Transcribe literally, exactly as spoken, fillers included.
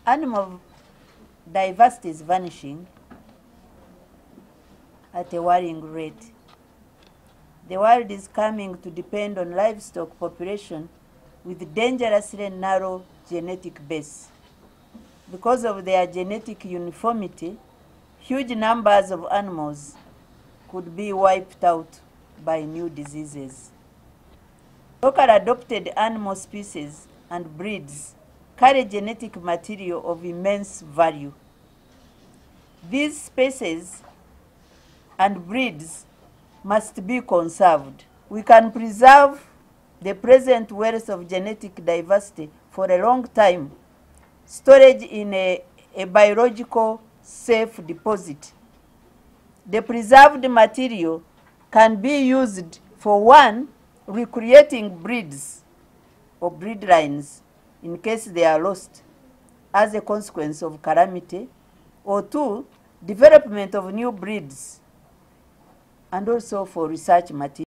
Animal diversity is vanishing at a worrying rate. The world is coming to depend on livestock population with dangerously narrow genetic base. Because of their genetic uniformity, huge numbers of animals could be wiped out by new diseases. Local adopted animal species and breeds carry genetic material of immense value. These species and breeds must be conserved. We can preserve the present wealth of genetic diversity for a long time. Storage in a, a biological safe deposit. The preserved material can be used for one, recreating breeds or breed lines in case they are lost as a consequence of calamity, or two, development of new breeds, and also for research material.